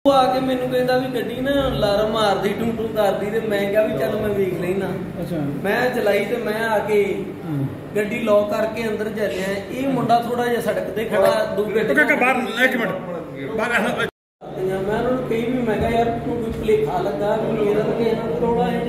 आके मैनू कहता भी गड्डी ना लार मारदी टू टू करदी ते मैं क्या भी चल मैं वेख लेना। अच्छा मैं चलाई ते मैं आके गड्डी लॉक करके अंदर चलिया। ये मुंडा थोड़ा जिहा सड़क ते खड़ा दूजे मैं उन्होंने कही भी मैं यार तू कोई भुलेखा लगा मेरा तो किसी नाल रौला है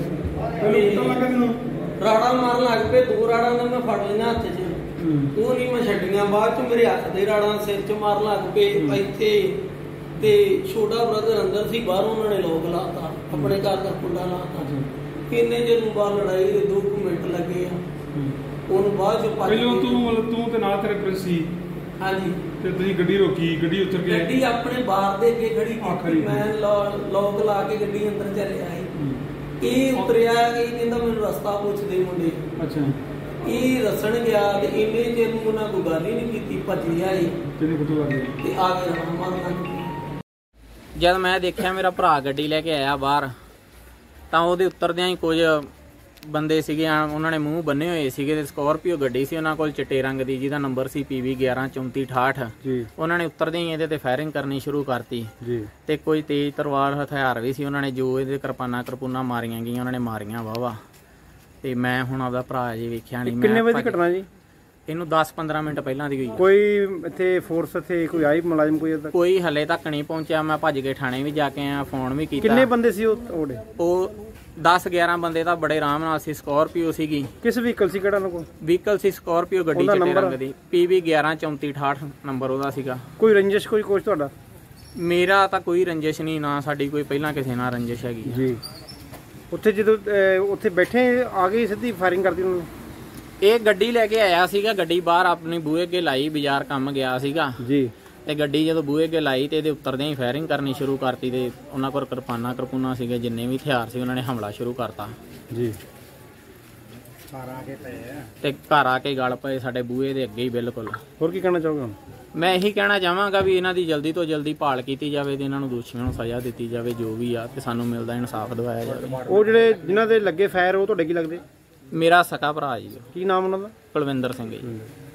नहीं। राड़ा मारन लग पे दो राड़ा ने मैं फड़ लिया हथ च वो नहीं मैं छड्डियां। बाद च मेरे हथ दे राड़ा सिर च मारन लग पे इत्थे ते छोटा ब्रदर अंदर सी बाहर उन्होंने लोग लाता अपने घर का कुंडा लाता। इन्ने जे बाहर लड़ाई दे 2 मिनट लगे उन बाद जो पहले तू ते नाल तेरे प्रिंस सी। हां जी ते तुसी गड्डी रोकी गड्डी उतर के गड्डी अपने बाहर दे के खड़ी मैं लोक ला के गड्डी अंदर चले आई। ये उतरिया ये कहंदा मैनू रास्ता पूछ दे मुंडे। अच्छा ये रसण गया ते इन्ने जे उन्हां कोई गल ही नहीं कीती भजी आई ते आ गया हमारा। जब मैं देखा मेरा भरा गड्डी लैके आया बाहर तो वो उतरद्या ही कुछ बंदे सीगे उन्होंने मूँह बन्ने हुए सीगे ते स्कॉर्पियो गड्डी सी उन्होंने कोल चिट्टे रंग की जिहदा नंबर सी PV 113468। उन्होंने उतरदे ही ये फायरिंग करनी शुरू करती ते कोई तेज तलवार हथियार भी सी उन्होंने जो ये करपाना करपूना मारियां गई उन्होंने मारियां वाहवा। तो मैं हुण आपदा भरा जी वेख्या नहीं। किन्ने बजे दी घटना जी? इनू 10-15 मिनट पहला दी हुई। कोई इत्थे फोर्स इत्थे कोई आई मुलाजिम कोई हले तक नहीं पहुंचा। मैं भज के थाने भी जाके आया फोन भी कीता। किन्ने बंदे सी ओडे? ओ 10-11 बंदे तां बड़े आराम नाल सी। स्कॉर्पियो सीगी। किस व्हीकल सी केड़ा कोल? व्हीकल सी स्कॉर्पियो गड्डी चिट्टे रंग दी PV 113468 नंबर ओदा सीगा। कोई रंजिश कोई कुछ तुहाडा? मेरा तां कोई रंजिश नहीं ना साडी कोई पहला किसी नाल रंजिश हैगी जी। उत्थे जदों उत्थे बैठे आ गई सीधी फायरिंग करदी उन्होंने? ਇਹ ਗੱਡੀ ਲੈ ਕੇ ਆਇਆ ਸੀਗਾ। ਗੱਡੀ ਬਾਹਰ ਆਪਣੀ ਬੂਹੇ ਅੱਗੇ ਲਾਈ ਬਾਜ਼ਾਰ ਕੰਮ ਗਿਆ ਸੀਗਾ ਜੀ। ਤੇ ਗੱਡੀ ਜਦੋਂ ਬੂਹੇ ਅੱਗੇ ਲਾਈ ਤੇ ਇਹਦੇ ਉੱਤਰਦਿਆਂ ਹੀ ਫਾਇਰਿੰਗ ਕਰਨੀ ਸ਼ੁਰੂ ਕਰਤੀ ਤੇ ਉਹਨਾਂ ਕੋਲ ਕਿਰਪਾਨਾਂ ਕਰਪੂਨਾ ਸੀਗੇ ਜਿੰਨੇ ਵੀ ਹਥਿਆਰ ਸੀ ਉਹਨਾਂ ਨੇ ਹਮਲਾ ਸ਼ੁਰੂ ਕਰਤਾ ਜੀ। ਘਰ ਆ ਕੇ ਪਏ ਤੇ ਘਰ ਆ ਕੇ ਗਲ ਪਏ ਸਾਡੇ ਬੂਹੇ ਦੇ ਅੱਗੇ ਹੀ ਬਿਲਕੁਲ। ਹੋਰ ਕੀ ਕਹਿਣਾ ਚਾਹੋਗੇ? ਮੈਂ ਇਹੀ ਕਹਿਣਾ ਚਾਹਾਂਗਾ ਵੀ ਇਹਨਾਂ ਦੀ ਜਲਦੀ ਤੋਂ ਜਲਦੀ ਭਾਲ ਕੀਤੀ ਜਾਵੇ ਤੇ ਇਹਨਾਂ ਨੂੰ ਦੋਸ਼ੀਆਂ ਨੂੰ ਸਜ਼ਾ ਦਿੱਤੀ ਜਾਵੇ ਜੋ ਵੀ ਆ ਤੇ ਸਾਨੂੰ ਮਿਲਦਾ ਇਨਸਾਫ ਦਿਵਾਇਆ ਜਾਵੇ। ਉਹ ਜਿਹੜੇ ਜਿਨ੍ਹਾਂ ਦੇ ਲੱਗੇ ਫਾਇਰ ਉਹ ਤੁਹਾਡੇ ਕੀ ਲੱਗਦੇ? ਮੇਰਾ ਸਕਾ ਭਰਾ ਜੀ। ਕੀ ਨਾਮ ਉਹਨਾਂ ਦਾ? ਕੁਲਵਿੰਦਰ ਸਿੰਘ ਜੀ।